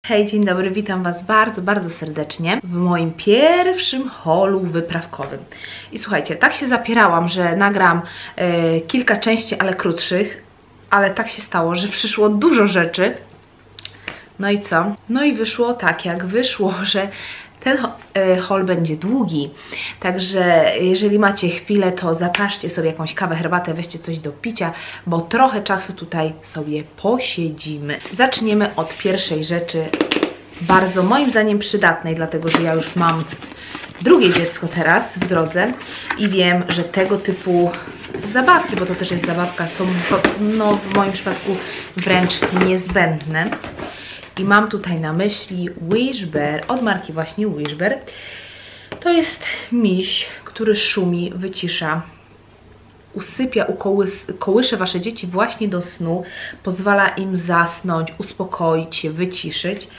Hej, dzień dobry, witam Was bardzo, bardzo serdecznie w moim pierwszym haulu wyprawkowym. I słuchajcie, tak się zapierałam, że nagram kilka części, ale krótszych, ale tak się stało, że przyszło dużo rzeczy. No i co? No i wyszło tak, jak wyszło, że ten haul będzie długi, także jeżeli macie chwilę, to zapaszcie sobie jakąś kawę, herbatę, weźcie coś do picia, bo trochę czasu tutaj sobie posiedzimy. Zaczniemy od pierwszej rzeczy, bardzo moim zdaniem przydatnej, dlatego że ja już mam drugie dziecko teraz w drodze i wiem, że tego typu zabawki, bo to też jest zabawka, są no, w moim przypadku wręcz niezbędne. I mam tutaj na myśli Wishbear, od marki właśnie Wishbear. To jest miś, który szumi, wycisza, usypia, kołysze Wasze dzieci właśnie do snu, pozwala im zasnąć, uspokoić się, wyciszyć.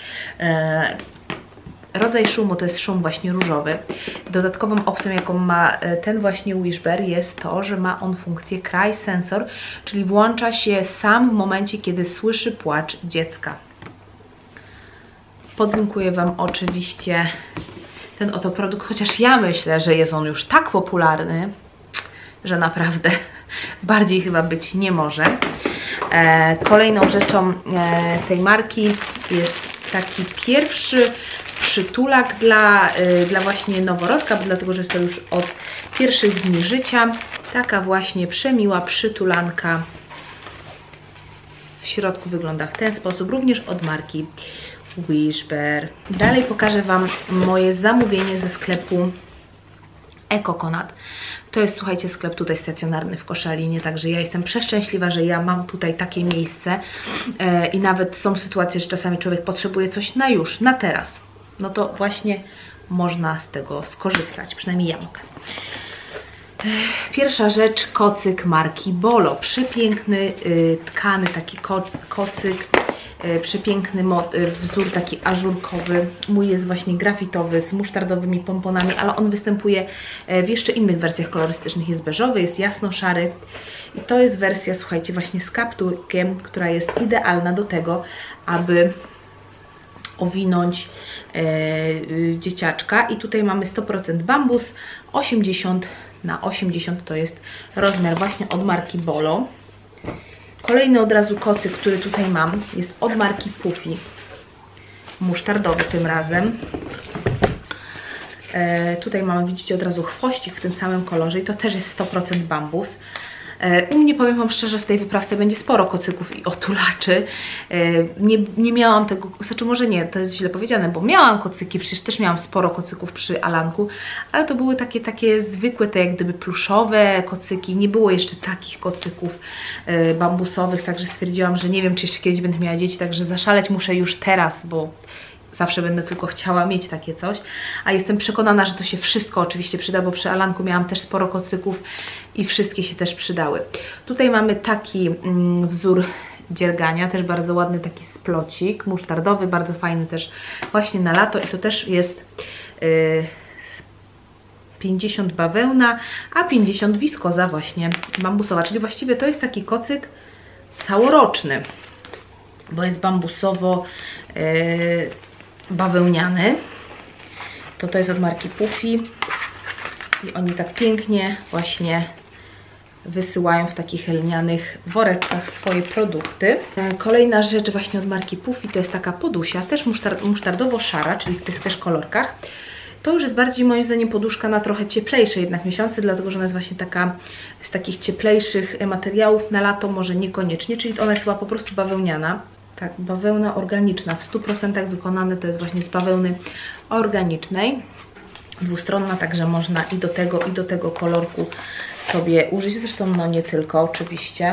Rodzaj szumu to jest szum właśnie różowy. Dodatkową opcją, jaką ma ten właśnie Wishbear, jest to, że ma on funkcję Cry Sensor, czyli włącza się sam w momencie, kiedy słyszy płacz dziecka. Podlinkuję Wam oczywiście ten oto produkt, chociaż ja myślę, że jest on już tak popularny, że naprawdę bardziej chyba być nie może. Kolejną rzeczą tej marki jest taki pierwszy przytulak dla właśnie noworodka, dlatego że jest to już od pierwszych dni życia. Taka właśnie przemiła przytulanka. W środku wygląda w ten sposób, również od marki Wishbear. Dalej pokażę Wam moje zamówienie ze sklepu Ecoconut. To jest, słuchajcie, sklep tutaj stacjonarny w Koszalinie, także ja jestem przeszczęśliwa, że ja mam tutaj takie miejsce i nawet są sytuacje, że czasami człowiek potrzebuje coś na już, na teraz. No to właśnie można z tego skorzystać, przynajmniej ja mogę. Pierwsza rzecz, kocyk marki Bolo. Przepiękny, tkany taki kocyk. Przepiękny wzór taki ażurkowy. Mój jest właśnie grafitowy z musztardowymi pomponami, ale on występuje w jeszcze innych wersjach kolorystycznych. Jest beżowy, jest jasno-szary i to jest wersja, słuchajcie, właśnie z kapturkiem, która jest idealna do tego, aby owinąć dzieciaczka. I tutaj mamy 100% bambus, 80×80 to jest rozmiar właśnie od marki Bolo. Kolejny od razu kocyk, który tutaj mam, jest od marki Puffy. Musztardowy tym razem. Tutaj mamy, widzicie, od razu chwościk w tym samym kolorze i to też jest 100% bambus. U mnie, powiem Wam szczerze, w tej wyprawce będzie sporo kocyków i otulaczy. Nie miałam tego, znaczy może nie, to jest źle powiedziane, bo miałam kocyki, przecież też miałam sporo kocyków przy Alanku, ale to były takie zwykłe, te jak gdyby pluszowe kocyki, nie było jeszcze takich kocyków bambusowych, także stwierdziłam, że nie wiem, czy jeszcze kiedyś będę miała dzieci, także zaszaleć muszę już teraz, bo zawsze będę tylko chciała mieć takie coś, a jestem przekonana, że to się wszystko oczywiście przyda, bo przy Alanku miałam też sporo kocyków i wszystkie się też przydały. Tutaj mamy taki wzór dziergania, też bardzo ładny taki splocik, musztardowy, bardzo fajny też właśnie na lato i to też jest 50 bawełna, a 50 wiskoza właśnie bambusowa, czyli właściwie to jest taki kocyk całoroczny, bo jest bambusowo bawełniany. To jest od marki Puffy i oni tak pięknie właśnie wysyłają w takich lnianych woreczkach swoje produkty. Kolejna rzecz właśnie od marki Puffy to jest taka podusia, też musztardowo-szara, czyli w tych też kolorkach. To już jest bardziej moim zdaniem poduszka na trochę cieplejsze jednak miesiące, dlatego że ona jest właśnie taka z takich cieplejszych materiałów, na lato może niekoniecznie, czyli ona jest chyba po prostu bawełniana. Tak, bawełna organiczna, w 100% wykonane, to jest właśnie z bawełny organicznej. Dwustronna, także można i do tego kolorku sobie użyć. Zresztą no nie tylko oczywiście.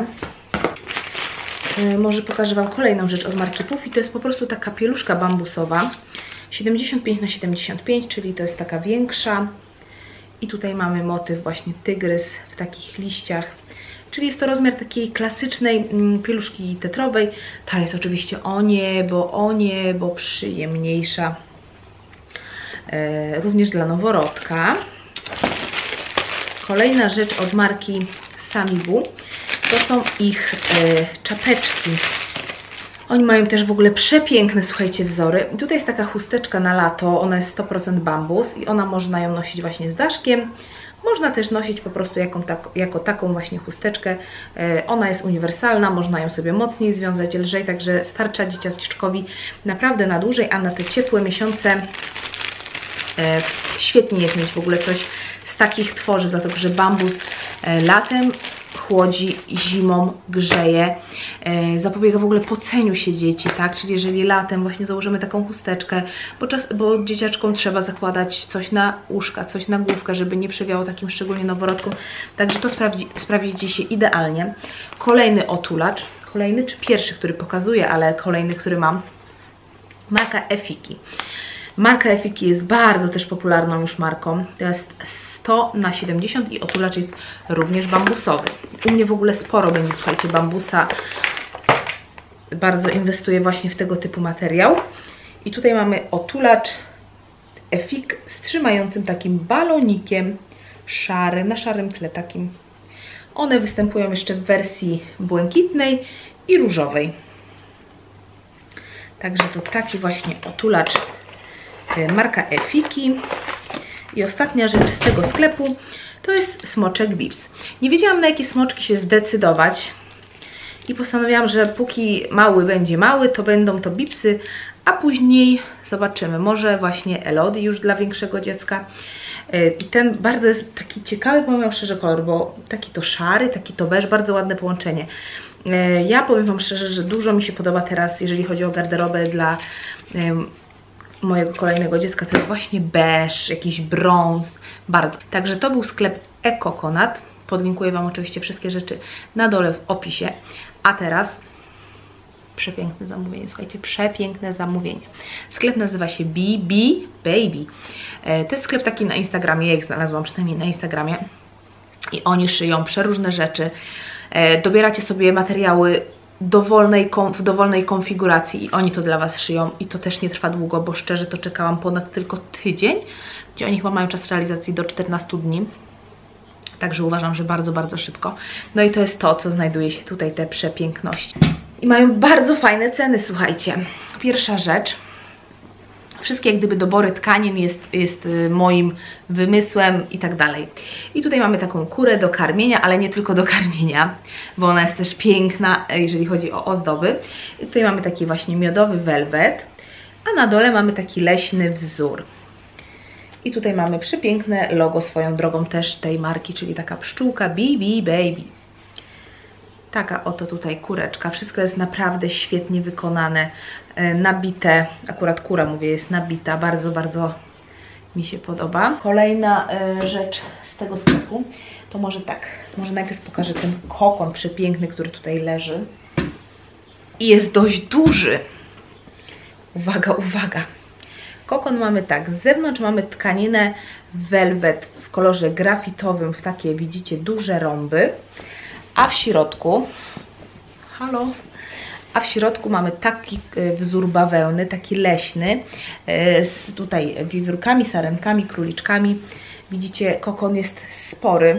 Może pokażę Wam kolejną rzecz od marki Puffy. To jest po prostu taka pieluszka bambusowa. 75×75, czyli to jest taka większa. I tutaj mamy motyw właśnie tygrys w takich liściach. Czyli jest to rozmiar takiej klasycznej pieluszki tetrowej. Ta jest oczywiście o niebo przyjemniejsza. Również dla noworodka. Kolejna rzecz od marki Samibu to są ich czapeczki Oni mają też w ogóle przepiękne, słuchajcie, wzory. I tutaj jest taka chusteczka na lato, ona jest 100% bambus i ona można ją nosić właśnie z daszkiem. Można też nosić po prostu jako taką właśnie chusteczkę. Ona jest uniwersalna, można ją sobie mocniej związać, lżej, także starcza dzieciaczkowi naprawdę na dłużej, a na te ciepłe miesiące świetnie jest mieć w ogóle coś z takich tworzyw, dlatego że bambus latem chłodzi, zimą grzeje, zapobiega w ogóle poceniu się dzieci, tak? Czyli jeżeli latem właśnie założymy taką chusteczkę, bo dzieciaczkom trzeba zakładać coś na uszka, coś na główkę, żeby nie przewiało takim szczególnie noworodkom, także to sprawdzi się idealnie. Kolejny otulacz, kolejny czy pierwszy, który pokazuję, ale kolejny, który mam, marka Efiki. Marka Efiki jest bardzo też popularną już marką, to jest 100×70 i otulacz jest również bambusowy. U mnie w ogóle sporo będzie, słuchajcie, bambusa. Bardzo inwestuję właśnie w tego typu materiał. I tutaj mamy otulacz Efik z trzymającym takim balonikiem szarym, na szarym tle takim. One występują jeszcze w wersji błękitnej i różowej. Także to taki właśnie otulacz marka Efiki. I ostatnia rzecz z tego sklepu to jest smoczek Bips. Nie wiedziałam, na jakie smoczki się zdecydować i postanowiłam, że póki mały będzie mały, to będą to Bipsy, a później zobaczymy. Może właśnie Elodie już dla większego dziecka. I ten bardzo jest taki ciekawy, powiem szczerze, kolor, bo taki to szary, taki to beż, bardzo ładne połączenie. Ja powiem Wam szczerze, że dużo mi się podoba teraz, jeżeli chodzi o garderobę dla mojego kolejnego dziecka, to jest właśnie beż, jakiś brąz, bardzo. Także to był sklep Ecoconut. Podlinkuję Wam oczywiście wszystkie rzeczy na dole w opisie. A teraz przepiękne zamówienie, słuchajcie, przepiękne zamówienie. Sklep nazywa się BB Baby. To jest sklep taki na Instagramie, ja ich znalazłam przynajmniej na Instagramie. I oni szyją przeróżne rzeczy. Dobieracie sobie materiały w dowolnej konfiguracji i oni to dla Was szyją i to też nie trwa długo, bo szczerze to czekałam ponad tylko tydzień, gdzie oni chyba mają czas realizacji do 14 dni. Także uważam, że bardzo, bardzo szybko. No i to jest to, co znajduje się tutaj, te przepiękności. I mają bardzo fajne ceny, słuchajcie. Pierwsza rzecz. Wszystkie jak gdyby dobory tkanin jest moim wymysłem i tak dalej. I tutaj mamy taką kurę do karmienia, ale nie tylko do karmienia, bo ona jest też piękna, jeżeli chodzi o ozdoby. I tutaj mamy taki właśnie miodowy welwet, a na dole mamy taki leśny wzór. I tutaj mamy przepiękne logo swoją drogą też tej marki, czyli taka pszczółka BB Baby. Taka oto tutaj kureczka. Wszystko jest naprawdę świetnie wykonane, nabite. Akurat kura, mówię, jest nabita. Bardzo, bardzo mi się podoba. Kolejna rzecz z tego sklepu to może tak. Może najpierw pokażę ten kokon przepiękny, który tutaj leży. I jest dość duży. Uwaga, uwaga. Kokon mamy tak. Z zewnątrz mamy tkaninę velvet w kolorze grafitowym, w takie, widzicie, duże rąby. A w środku, a w środku mamy taki wzór bawełny, taki leśny, z tutaj wiewiórkami, sarenkami, króliczkami. Widzicie, kokon jest spory.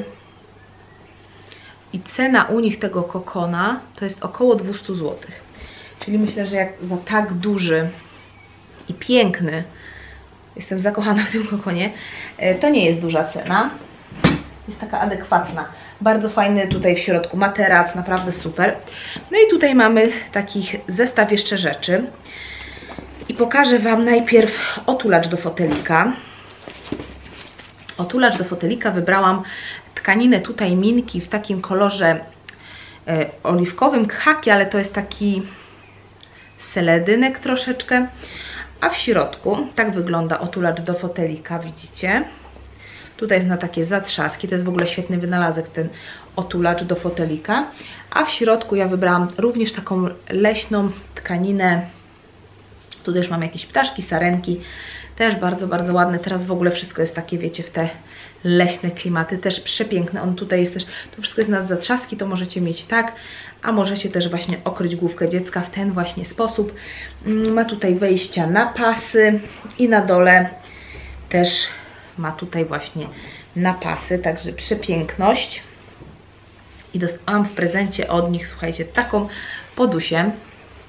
I cena u nich tego kokona to jest około 200 zł. Czyli myślę, że jak za tak duży i piękny, jestem zakochana w tym kokonie, to nie jest duża cena. Jest taka adekwatna. Bardzo fajny tutaj w środku materac, naprawdę super. No i tutaj mamy taki zestaw jeszcze rzeczy. I pokażę Wam najpierw otulacz do fotelika. Otulacz do fotelika wybrałam tkaninę tutaj Minki w takim kolorze oliwkowym, khaki, ale to jest taki seledynek troszeczkę. A w środku tak wygląda otulacz do fotelika, widzicie? Tutaj jest na takie zatrzaski, to jest w ogóle świetny wynalazek ten otulacz do fotelika. A w środku ja wybrałam również taką leśną tkaninę. Tu też mam jakieś ptaszki, sarenki, też bardzo, bardzo ładne. Teraz w ogóle wszystko jest takie, wiecie, w te leśne klimaty, też przepiękne. On tutaj jest też, to wszystko jest na zatrzaski, to możecie mieć tak, a możecie też właśnie okryć główkę dziecka w ten właśnie sposób. Ma tutaj wejścia na pasy i na dole też ma tutaj właśnie napasy, także przepiękność. I dostałam w prezencie od nich, słuchajcie, taką podusię.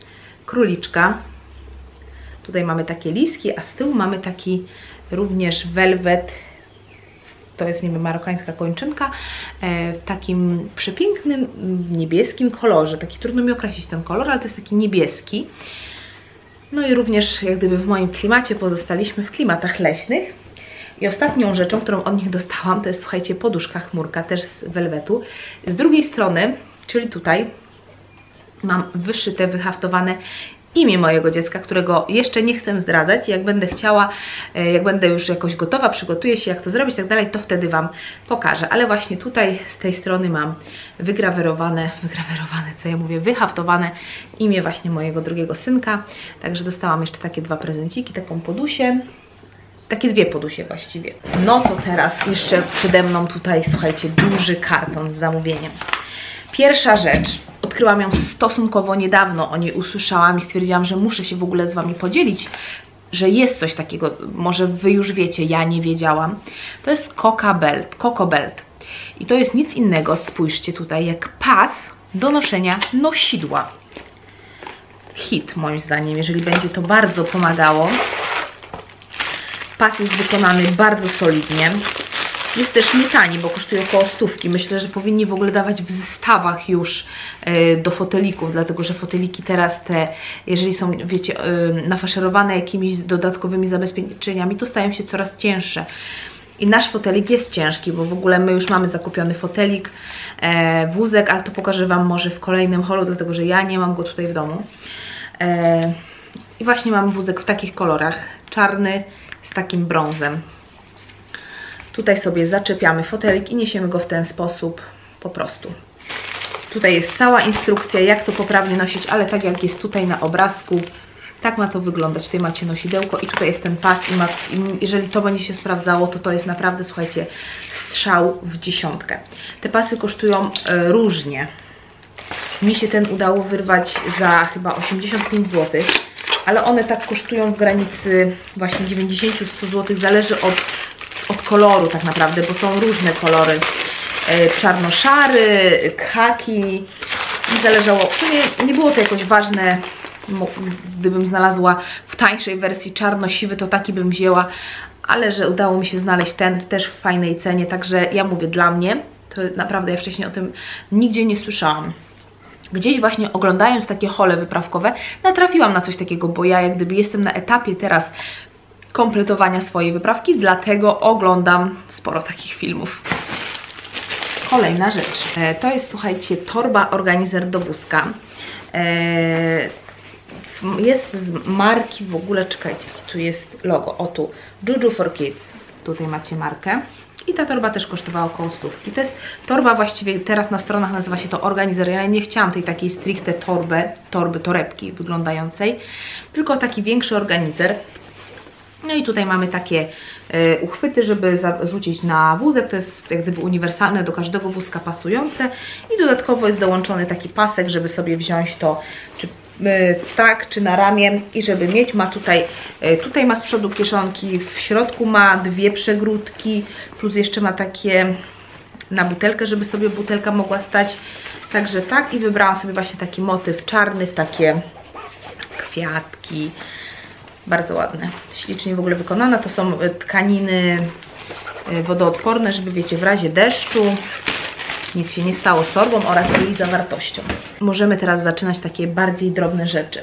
króliczka. Tutaj mamy takie liski, a z tyłu mamy taki również welwet. To jest niby marokańska kończynka w takim przepięknym niebieskim kolorze. Taki trudno mi określić ten kolor, ale to jest taki niebieski. No i również jak gdyby w moim klimacie pozostaliśmy w klimatach leśnych. I ostatnią rzeczą, którą od nich dostałam, to jest, słuchajcie, poduszka chmurka, też z welwetu. Z drugiej strony, czyli tutaj, mam wyszyte, wyhaftowane imię mojego dziecka, którego jeszcze nie chcę zdradzać. Jak będę chciała, jak będę już jakoś gotowa, przygotuję się, jak to zrobić i tak dalej, to wtedy Wam pokażę. Ale właśnie tutaj z tej strony mam wygrawerowane, co ja mówię, wyhaftowane imię właśnie mojego drugiego synka. Także dostałam jeszcze takie 2 prezenciki, taką podusię. Takie 2 podusie właściwie. No to teraz jeszcze przede mną tutaj, słuchajcie, duży karton z zamówieniem. Pierwsza rzecz, odkryłam ją stosunkowo niedawno, o niej usłyszałam i stwierdziłam, że muszę się w ogóle z Wami podzielić, że jest coś takiego, może Wy już wiecie, ja nie wiedziałam. To jest Coco Belt. I to jest nic innego, spójrzcie tutaj, jak pas do noszenia nosidła. Hit moim zdaniem, jeżeli będzie to bardzo pomagało. Pas jest wykonany bardzo solidnie. Jest też nie tani, bo kosztuje około 100. Myślę, że powinni w ogóle dawać w zestawach już do fotelików, dlatego że foteliki teraz te, jeżeli są, wiecie, nafaszerowane jakimiś dodatkowymi zabezpieczeniami, to stają się coraz cięższe. I nasz fotelik jest ciężki, bo w ogóle my już mamy zakupiony fotelik, wózek, ale to pokażę Wam może w kolejnym haulu, dlatego że ja nie mam go tutaj w domu. I właśnie mam wózek w takich kolorach, czarny z takim brązem. Tutaj sobie zaczepiamy fotelik i niesiemy go w ten sposób po prostu. Tutaj jest cała instrukcja, jak to poprawnie nosić, ale tak jak jest tutaj na obrazku, tak ma to wyglądać. Tutaj macie nosidełko i tutaj jest ten pas i jeżeli to będzie się sprawdzało, to jest naprawdę, słuchajcie, strzał w 10. Te pasy kosztują różnie. Mi się ten udało wyrwać za chyba 85 zł, ale one tak kosztują w granicy właśnie 90-100 zł, zależy od koloru tak naprawdę, bo są różne kolory. Czarno-szary, khaki i zależało. W sumie nie było to jakoś ważne, gdybym znalazła w tańszej wersji czarno-siwy, to taki bym wzięła, ale że udało mi się znaleźć ten też w fajnej cenie, także ja mówię, dla mnie, to naprawdę ja wcześniej o tym nigdzie nie słyszałam. Gdzieś właśnie oglądając takie hole wyprawkowe natrafiłam na coś takiego, bo ja jak gdyby jestem na etapie teraz kompletowania swojej wyprawki, dlatego oglądam sporo takich filmów. Kolejna rzecz. To jest, słuchajcie, torba organizer do wózka. Jest z marki w ogóle, czekajcie, tu jest logo, o tu, Juju for Kids. Tutaj macie markę. I ta torba też kosztowała około 100. To jest torba właściwie, teraz na stronach nazywa się to organizer. Ja nie chciałam tej takiej stricte torebki wyglądającej, tylko taki większy organizer. No i tutaj mamy takie uchwyty, żeby zarzucić na wózek. To jest jak gdyby uniwersalne, do każdego wózka pasujące. I dodatkowo jest dołączony taki pasek, żeby sobie wziąć to czy tak, czy na ramię i żeby mieć, ma tutaj ma z przodu kieszonki, w środku ma 2 przegródki, plus jeszcze ma takie na butelkę, żeby sobie butelka mogła stać. Także tak, i wybrałam sobie właśnie taki motyw czarny w takie kwiatki. Bardzo ładne, ślicznie w ogóle wykonane. To są tkaniny wodoodporne, żeby, wiecie, w razie deszczu nic się nie stało z torbą oraz jej zawartością. Możemy teraz zaczynać takie bardziej drobne rzeczy.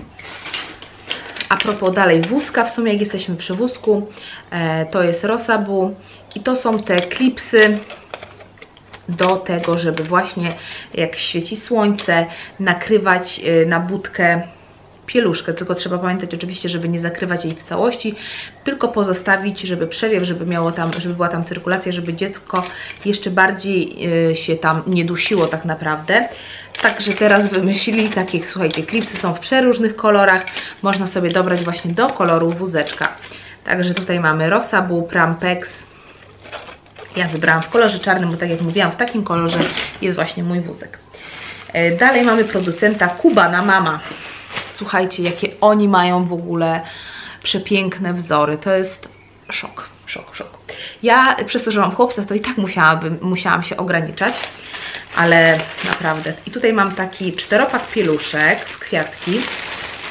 A propos dalej wózka, w sumie jak jesteśmy przy wózku, to jest Rosabu i to są te klipsy do tego, żeby właśnie jak świeci słońce, nakrywać na budkę pieluszkę, tylko trzeba pamiętać oczywiście, żeby nie zakrywać jej w całości, tylko pozostawić, żeby przewiew, żeby była tam cyrkulacja, żeby dziecko jeszcze bardziej się tam nie dusiło tak naprawdę. Także teraz wymyślili takie, słuchajcie, klipsy są w przeróżnych kolorach, można sobie dobrać właśnie do koloru wózeczka. Także tutaj mamy Rosabu, Prampex. Ja wybrałam w kolorze czarnym, bo tak jak mówiłam, w takim kolorze jest właśnie mój wózek. Dalej mamy producenta Cubana Mama. Słuchajcie, jakie oni mają w ogóle przepiękne wzory. To jest szok, szok, szok. Ja przez to, że mam chłopca, to i tak musiałam się ograniczać, ale naprawdę. I tutaj mam taki 4-pak pieluszek w kwiatki.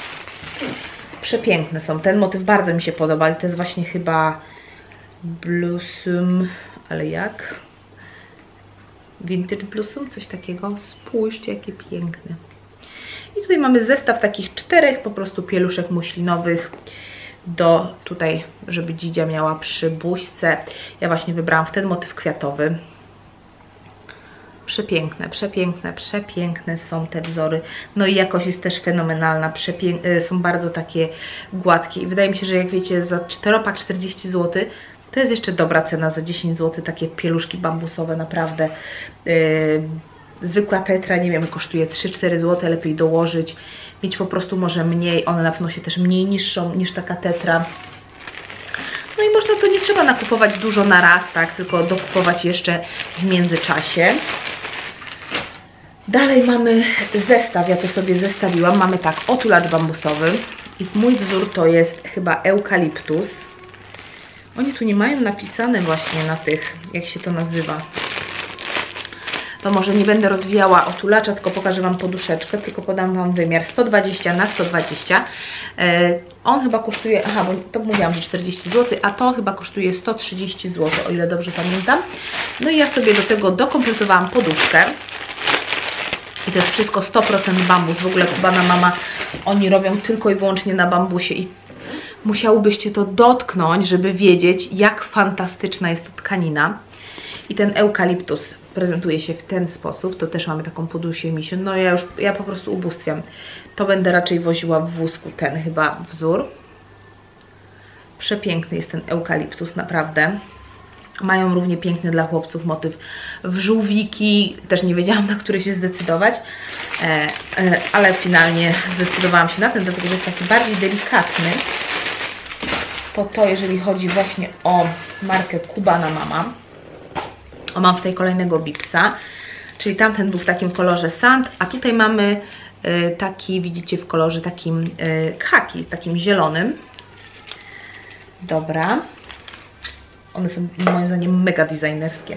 Przepiękne są. Ten motyw bardzo mi się podoba. I to jest właśnie chyba Blossom, ale jak? Vintage Blossom, coś takiego. Spójrzcie, jakie piękne. I tutaj mamy zestaw takich 4 po prostu pieluszek muślinowych do tutaj, żeby dzidzia miała przy buźce. Ja właśnie wybrałam w ten motyw kwiatowy. Przepiękne, przepiękne, przepiękne są te wzory. No i jakość jest też fenomenalna. Są bardzo takie gładkie. I wydaje mi się, że jak wiecie, za 4-pak 40 zł to jest jeszcze dobra cena. Za 10 zł takie pieluszki bambusowe naprawdę. Zwykła tetra, nie wiem, kosztuje 3-4 zł. Lepiej dołożyć. Mieć po prostu może mniej. One na pewno się też mniej niższą niż taka tetra. No i można to, nie trzeba nakupować dużo na raz, tak? Tylko dokupować jeszcze w międzyczasie. Dalej mamy zestaw, ja to sobie zestawiłam. Mamy tak, otulacz bambusowy i mój wzór to jest chyba eukaliptus. Oni tu nie mają napisane właśnie na tych, jak się to nazywa. To może nie będę rozwijała otulacza, tylko pokażę Wam poduszeczkę, tylko podam Wam wymiar 120 na 120. On chyba kosztuje, aha, bo to mówiłam, że 40 zł, a to chyba kosztuje 130 zł, o ile dobrze pamiętam. No i ja sobie do tego dokompletowałam poduszkę. I to jest wszystko 100% bambus. W ogóle Kubana Mama, oni robią tylko i wyłącznie na bambusie i musiałybyście to dotknąć, żeby wiedzieć, jak fantastyczna jest to tkanina. I ten eukaliptus prezentuje się w ten sposób. To też mamy taką podusię misię. No ja po prostu ubóstwiam. To będę raczej woziła w wózku, ten chyba wzór. Przepiękny jest ten eukaliptus, naprawdę. Mają równie piękny dla chłopców motyw w żółwiki. Też nie wiedziałam, na który się zdecydować, ale finalnie zdecydowałam się na ten, dlatego że jest taki bardziej delikatny. To jeżeli chodzi właśnie o markę Kubana Mama. O, mam tutaj kolejnego Bipsa, czyli tamten był w takim kolorze sand, a tutaj mamy taki, widzicie, w kolorze takim khaki, takim zielonym. Dobra. One są moim zdaniem mega designerskie.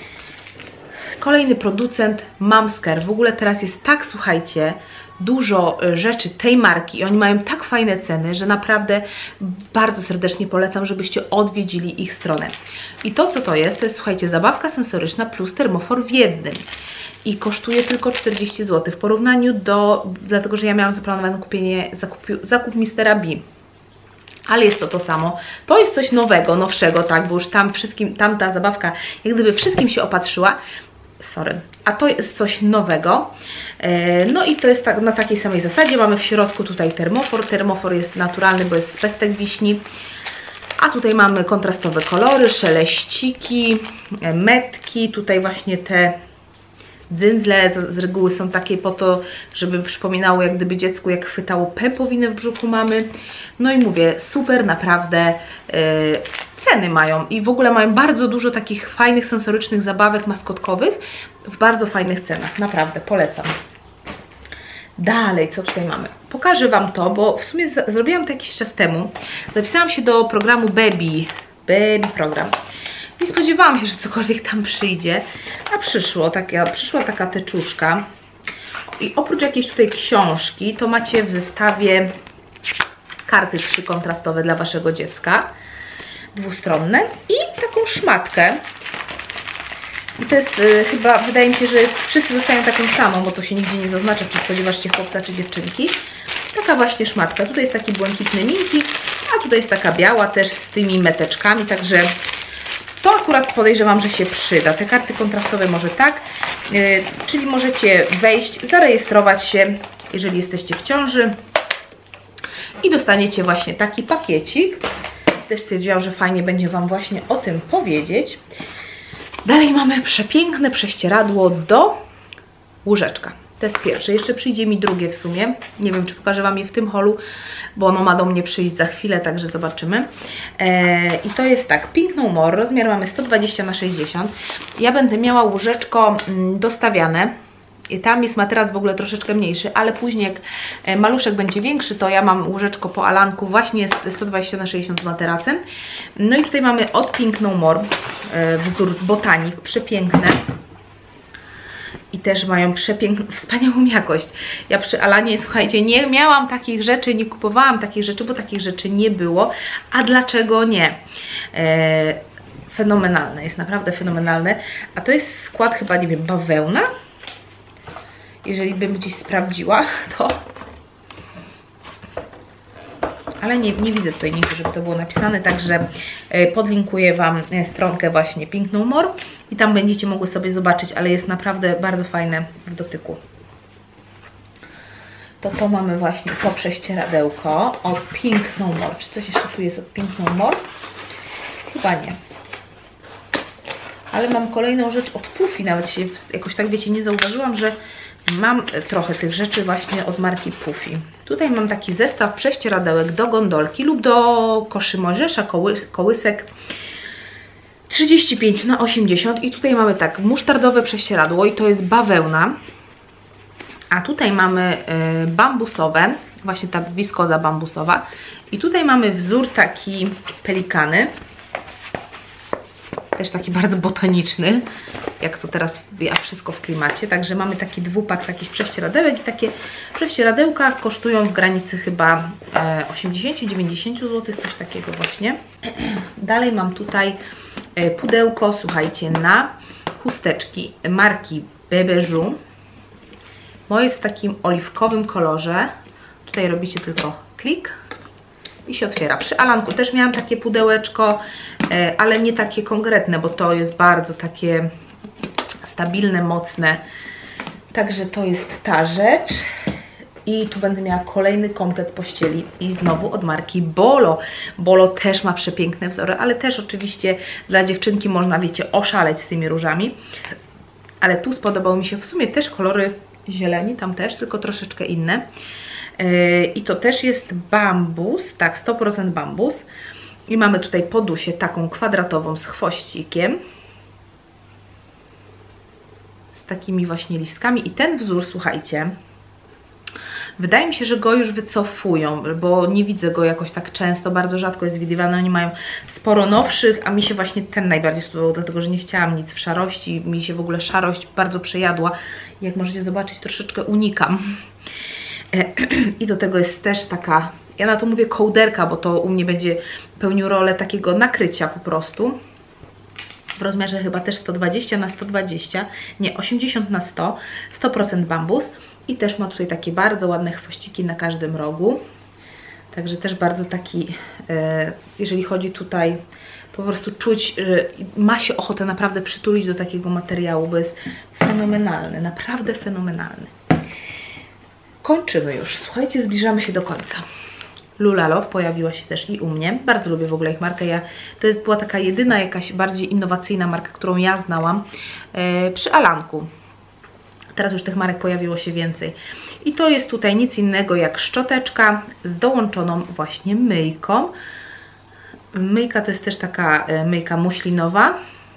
Kolejny producent Mamsker. W ogóle teraz jest tak, słuchajcie, dużo rzeczy tej marki i oni mają tak fajne ceny, że naprawdę bardzo serdecznie polecam, żebyście odwiedzili ich stronę. I to, co to jest, słuchajcie, zabawka sensoryczna plus termofor w jednym. I kosztuje tylko 40 zł w porównaniu dlatego że ja miałam zaplanowane zakup Mistera B. Ale jest to samo. To jest coś nowego, nowszego, tak, bo już tam ta zabawka jak gdyby wszystkim się opatrzyła. Sorry. A to jest coś nowego. No i to jest tak, na takiej samej zasadzie. Mamy w środku tutaj termofor. Termofor jest naturalny, bo jest z pestek wiśni. A tutaj mamy kontrastowe kolory, szeleściki, metki. Tutaj właśnie te dzyndzle z reguły są takie po to, żeby przypominało jak gdyby dziecku, jak chwytało pępowinę w brzuchu mamy. No i mówię, super, naprawdę ceny mają i w ogóle mają bardzo dużo takich fajnych, sensorycznych zabawek maskotkowych w bardzo fajnych cenach. Naprawdę, polecam. Dalej, co tutaj mamy? Pokażę Wam to, bo w sumie zrobiłam to jakiś czas temu. Zapisałam się do programu Baby program. Nie spodziewałam się, że cokolwiek tam przyjdzie, a przyszła taka teczuszka. I oprócz jakiejś tutaj książki, to macie w zestawie karty 3 kontrastowe dla Waszego dziecka, dwustronne i taką szmatkę. I to jest chyba, wydaje mi się, że wszyscy dostają taką samą, bo to się nigdzie nie zaznacza, czy spodziewasz się chłopca, czy dziewczynki. Taka właśnie szmatka. Tutaj jest taki błękitny minki, a tutaj jest taka biała też z tymi meteczkami, także to akurat podejrzewam, że się przyda. Te karty kontrastowe może tak, czyli możecie wejść, zarejestrować się, jeżeli jesteście w ciąży i dostaniecie właśnie taki pakiecik. Też stwierdziłam, że fajnie będzie Wam właśnie o tym powiedzieć. Dalej mamy przepiękne prześcieradło do łóżeczka. To jest pierwsze. Jeszcze przyjdzie mi drugie w sumie. Nie wiem, czy pokażę Wam je w tym holu, bo ono ma do mnie przyjść za chwilę, także zobaczymy. I to jest tak, Pink No More. Rozmiar mamy 120 na 60. Ja będę miała łóżeczko dostawiane. I tam jest materac w ogóle troszeczkę mniejszy, ale później jak maluszek będzie większy, to ja mam łóżeczko po Alanku właśnie 120 na 60 z materacem. No i tutaj mamy od Pink No More wzór Botanik, przepiękne. I też mają przepiękną, wspaniałą jakość. Ja przy Alanie, słuchajcie, nie miałam takich rzeczy, nie kupowałam takich rzeczy, bo takich rzeczy nie było. A dlaczego nie? Fenomenalne, jest naprawdę fenomenalne. A to jest skład chyba, nie wiem, bawełna? Jeżeli bym gdzieś sprawdziła, to... Ale nie widzę tutaj nigdzie, żeby to było napisane, także podlinkuję Wam stronkę właśnie Pink No More i tam będziecie mogły sobie zobaczyć, ale jest naprawdę bardzo fajne w dotyku. To mamy właśnie to prześcieradełko od Pink No More. Czy coś jeszcze tu jest od Pink No More? Chyba nie. Ale mam kolejną rzecz od Puffy, nawet się jakoś tak, wiecie, nie zauważyłam, że mam trochę tych rzeczy właśnie od marki Puffy. Tutaj mam taki zestaw prześcieradełek do gondolki lub do koszy Mojżesza, kołysek 35 na 80 i tutaj mamy tak musztardowe prześcieradło i to jest bawełna, a tutaj mamy bambusowe, właśnie ta wiskoza bambusowa i tutaj mamy wzór taki pelikany, też taki bardzo botaniczny, jak to teraz ja wszystko w klimacie. Także mamy taki dwupak takich prześcieradełek i takie prześcieradełka kosztują w granicy chyba 80-90 zł, coś takiego właśnie. Dalej mam tutaj pudełko, słuchajcie, na chusteczki marki Bebeżu. Moje jest w takim oliwkowym kolorze. Tutaj robicie tylko klik i się otwiera. Przy Alanku też miałam takie pudełeczko, ale nie takie konkretne, bo to jest bardzo takie stabilne, mocne. Także to jest ta rzecz. I tu będę miała kolejny komplet pościeli i znowu od marki Bolo. Bolo też ma przepiękne wzory, ale też oczywiście dla dziewczynki można, wiecie, oszaleć z tymi różami. Ale tu spodobały mi się w sumie też kolory zieleni, tam też, tylko troszeczkę inne. I to też jest bambus, tak, 100% bambus. I mamy tutaj podusię taką kwadratową z chwościkiem. Z takimi właśnie listkami. I ten wzór, słuchajcie, wydaje mi się, że go już wycofują, bo nie widzę go jakoś tak często, bardzo rzadko jest widywany. Oni mają sporo nowszych, a mi się właśnie ten najbardziej spodobał, dlatego że nie chciałam nic w szarości. Mi się w ogóle szarość bardzo przejadła. Jak możecie zobaczyć, troszeczkę unikam. I do tego jest też taka, ja na to mówię kołderka, bo to u mnie będzie pełnił rolę takiego nakrycia po prostu. W rozmiarze chyba też 120 na 120, nie, 80 na 100, 100% bambus. I też ma tutaj takie bardzo ładne chwościki na każdym rogu. Także też bardzo taki, jeżeli chodzi tutaj, to po prostu czuć, że ma się ochotę naprawdę przytulić do takiego materiału, bo jest fenomenalny, naprawdę fenomenalny. Kończymy już. Słuchajcie, zbliżamy się do końca. Lula Love pojawiła się też i u mnie. Bardzo lubię w ogóle ich markę. To była taka jedyna jakaś bardziej innowacyjna marka, którą ja znałam przy Alanku. Teraz już tych marek pojawiło się więcej. I to jest tutaj nic innego jak szczoteczka z dołączoną właśnie myjką. Myjka to jest też taka myjka muślinowa.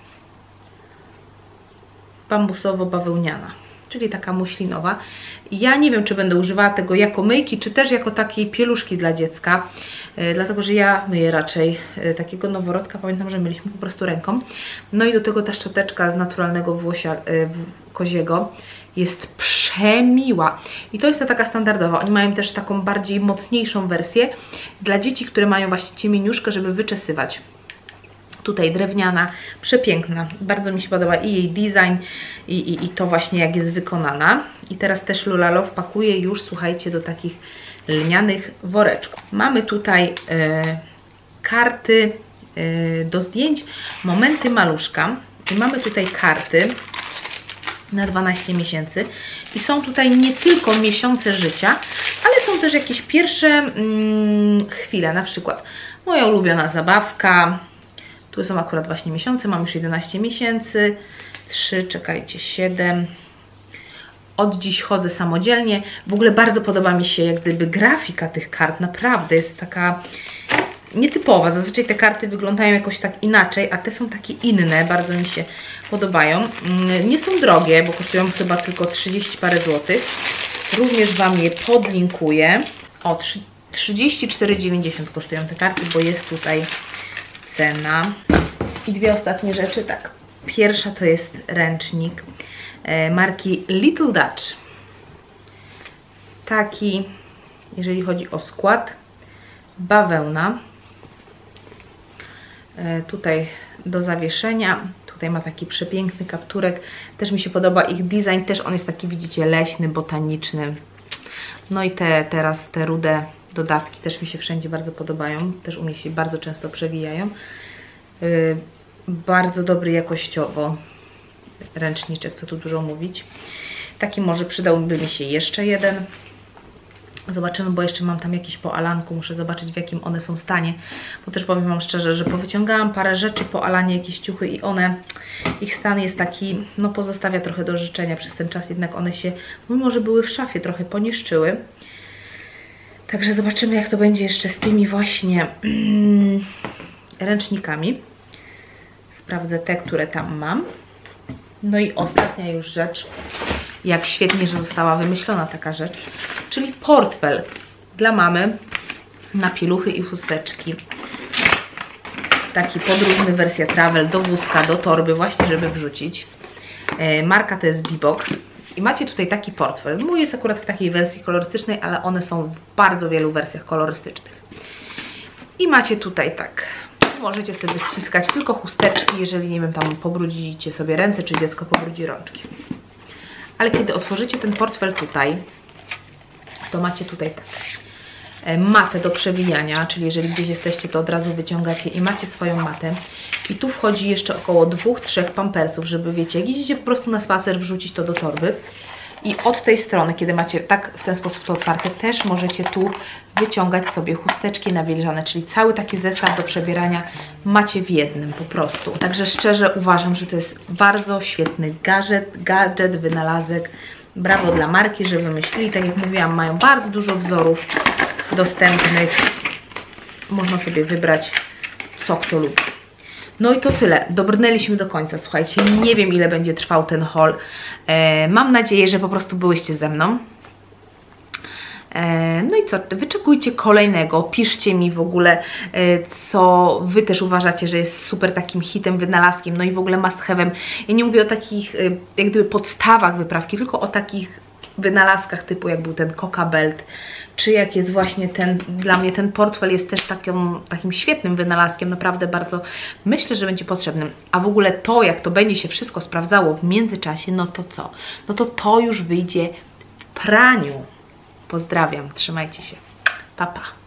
Bambusowo-bawełniana. Czyli taka muślinowa. Ja nie wiem, czy będę używała tego jako myjki, czy też jako takiej pieluszki dla dziecka, dlatego że ja myję raczej takiego noworodka, pamiętam, że myliśmy po prostu ręką. No i do tego ta szczoteczka z naturalnego włosia koziego jest przemiła. I to jest ta taka standardowa. Oni mają też taką bardziej mocniejszą wersję dla dzieci, które mają właśnie ciemieniuszkę, żeby wyczesywać. Tutaj drewniana, przepiękna. Bardzo mi się podoba i jej design, i to właśnie jak jest wykonana. I teraz też Lula Love pakuje już, słuchajcie, do takich lnianych woreczków. Mamy tutaj karty do zdjęć, momenty maluszka. I mamy tutaj karty na 12 miesięcy. I są tutaj nie tylko miesiące życia, ale są też jakieś pierwsze chwile. Na przykład moja ulubiona zabawka. Tu są akurat właśnie miesiące, mam już 11 miesięcy, 3, czekajcie, 7. Od dziś chodzę samodzielnie. W ogóle bardzo podoba mi się jak gdyby grafika tych kart, naprawdę jest taka nietypowa. Zazwyczaj te karty wyglądają jakoś tak inaczej, a te są takie inne, bardzo mi się podobają. Nie są drogie, bo kosztują chyba tylko 30 parę złotych. Również Wam je podlinkuję. O, 34,90 kosztują te karty, bo jest tutaj cena. I dwie ostatnie rzeczy, tak. Pierwsza to jest ręcznik marki Little Dutch. Taki, jeżeli chodzi o skład, bawełna. Tutaj do zawieszenia. Tutaj ma taki przepiękny kapturek. Też mi się podoba ich design. Też on jest taki, widzicie, leśny, botaniczny. No i teraz te rude dodatki też mi się wszędzie bardzo podobają. Też u mnie się bardzo często przewijają. Bardzo dobry jakościowo ręczniczek, co tu dużo mówić. Taki może przydałby mi się jeszcze jeden. Zobaczymy, bo jeszcze mam tam jakieś po Alanku. Muszę zobaczyć, w jakim one są stanie. Bo też powiem Wam szczerze, że powyciągałam parę rzeczy po Alanie, jakieś ciuchy i ich stan jest taki, no pozostawia trochę do życzenia przez ten czas. Jednak one się, mimo że były w szafie, trochę poniszczyły. Także zobaczymy, jak to będzie jeszcze z tymi właśnie ręcznikami. Sprawdzę te, które tam mam. No i ostatnia już rzecz. Jak świetnie, że została wymyślona taka rzecz. Czyli portfel dla mamy na pieluchy i chusteczki. Taki podróżny, wersja travel, do wózka, do torby, właśnie żeby wrzucić. Marka to jest Bebox. I macie tutaj taki portfel. Mój jest akurat w takiej wersji kolorystycznej, ale one są w bardzo wielu wersjach kolorystycznych. I macie tutaj tak. Możecie sobie wciskać tylko chusteczki, jeżeli, nie wiem, tam pobrudzicie sobie ręce, czy dziecko pobrudzi rączki. Ale kiedy otworzycie ten portfel tutaj, to macie tutaj tak. Matę do przewijania, czyli jeżeli gdzieś jesteście, to od razu wyciągacie i macie swoją matę. I tu wchodzi jeszcze około 2-3 pampersów, żeby, wiecie, jak idziecie po prostu na spacer, wrzucić to do torby. I od tej strony, kiedy macie tak w ten sposób to otwarte, też możecie tu wyciągać sobie chusteczki nawilżane, czyli cały taki zestaw do przebierania macie w jednym po prostu. Także szczerze uważam, że to jest bardzo świetny gadżet, wynalazek. Brawo dla marki, że wymyślili. Tak jak mówiłam, mają bardzo dużo wzorów dostępnych. Można sobie wybrać, co kto lubi. No i to tyle. Dobrnęliśmy do końca, słuchajcie. Nie wiem, ile będzie trwał ten haul. Mam nadzieję, że po prostu byłyście ze mną. No i co? Wyczekujcie kolejnego. Piszcie mi w ogóle, co Wy też uważacie, że jest super takim hitem, wynalazkiem. No i w ogóle must have'em. Ja nie mówię o takich, jak gdyby, podstawach wyprawki, tylko o takich wynalazkach typu, jak był ten Coca Belt, czy jak jest właśnie ten, dla mnie ten portfel jest też takim świetnym wynalazkiem, naprawdę bardzo myślę, że będzie potrzebnym. A w ogóle to, jak to będzie się wszystko sprawdzało w międzyczasie, no to co? No to już wyjdzie w praniu. Pozdrawiam, trzymajcie się. Pa, pa.